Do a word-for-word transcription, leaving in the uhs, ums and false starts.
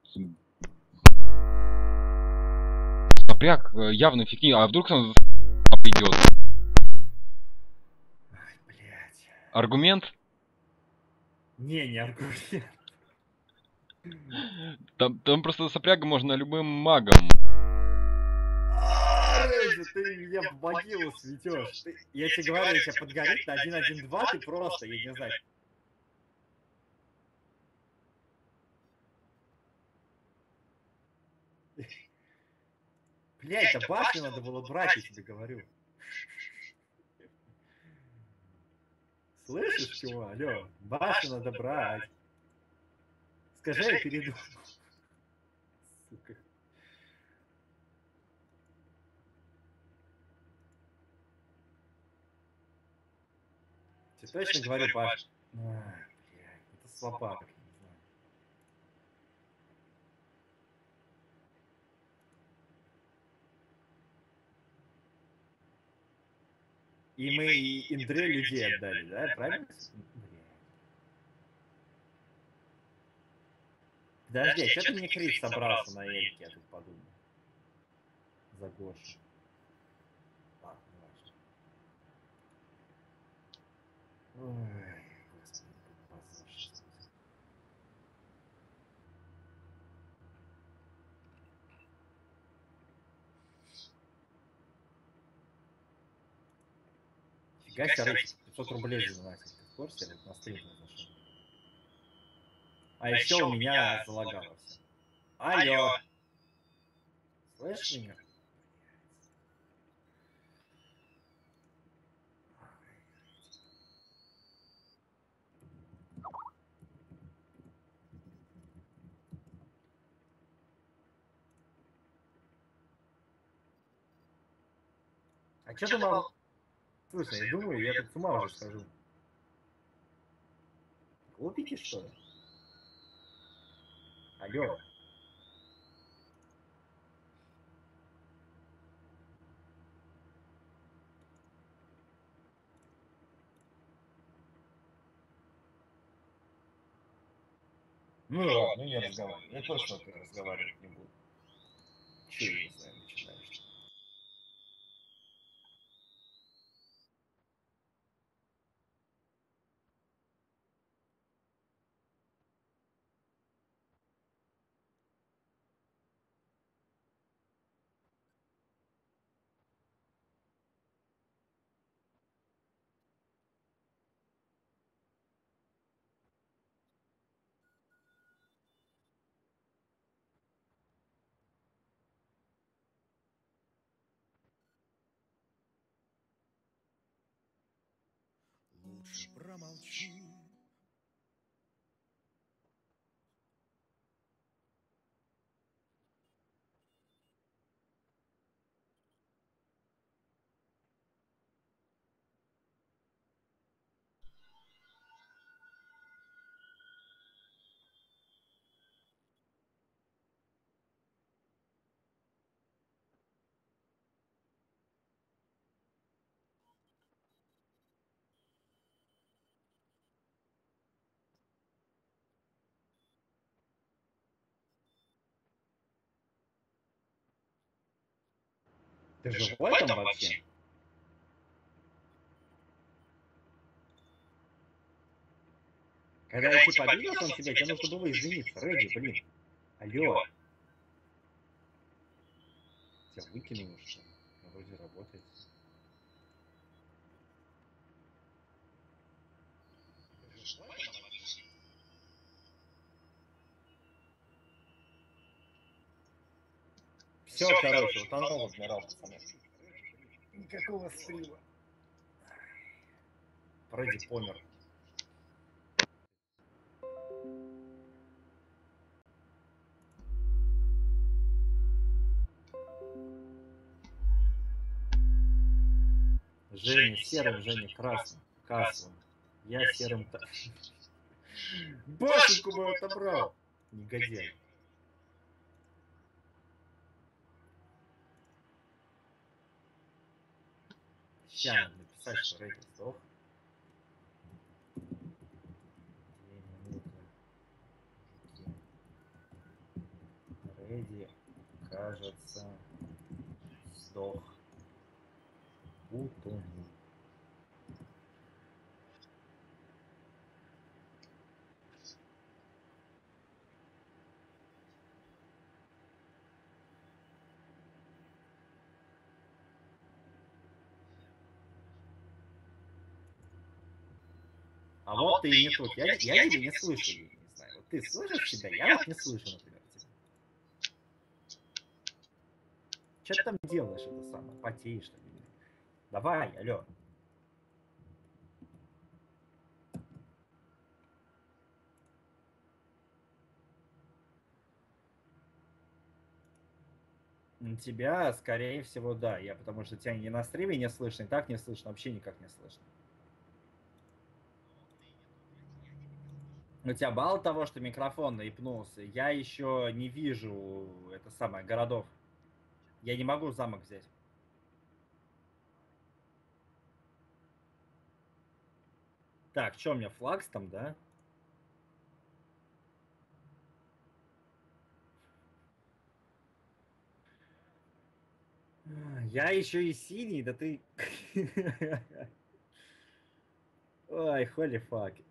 Напряг явно фигни, а вдруг он придет? Блять. Аргумент? Не, не аргумент. Там, там просто сопряга можно любым магом. Рэдди, ты меня в могилу светешь. Ты... Я тебе говорю, я тебя подгорит на один один два, ты просто, я не знаю. Блять, да башню надо было брать, я тебе говорю. Слышишь, чего? Алло, башню надо брать. Скажи, я перейду. Сука. Тебе точно говорю, башню. А, блядь, это слабак, не знаю. И мы и Индре людей отдали, да? Правильно? Подожди, а что ты мне крит собрался на Эльке, я тут подумал. За Гошу. Ладно, не важно. Ой, господи, позор сейчас будет. Фига себе, Рычик, пятьсот рублей задонатил. Ты в курсе? Я вот на стрим зашел. А еще у меня залагало все. Алло. Слышишь меня? А что ты мол... Слушай, я думаю, я тут с ума уже схожу. Глупики, что ли? Алло. Ну ладно, я разговариваю. Я точно разговаривать не буду. Че я не знаю, начинаешь. Лучше промолчи. Ты живой там вообще? Когда я типа обиделся на тебя, тебе нужно было извиниться. Рэдди, блин. Алло. Тебя выкинуло, что ли? Ну, вроде работает. Все, короче, утонул адмирал, пацаны. Никакого стрима. Фредди помер. Женя серым, Женя красным. Каслом. Я серым... Башенку бы отобрал. Негодяй. Сейчас надо написать, что Рэдди сдох. Две минуты. Эдди, кажется, сдох. Утонул. А вот ты и не тут. Я, я тебя не слышу, я не знаю. Вот ты слышишь себя? Я вот не слышу, например, тебя. Что ты там делаешь, это самое? Потеешь, что ли? Давай, алло. Тебя, скорее всего, да. Я потому что тебя ни на стриме не слышно, и так не слышно, вообще никак не слышно. У тебя мало того, что микрофон наипнулся, я еще не вижу это самое городов. Я не могу замок взять. Так, что у меня флакс там, да? Я еще и синий, да ты... Ой, holy fuck.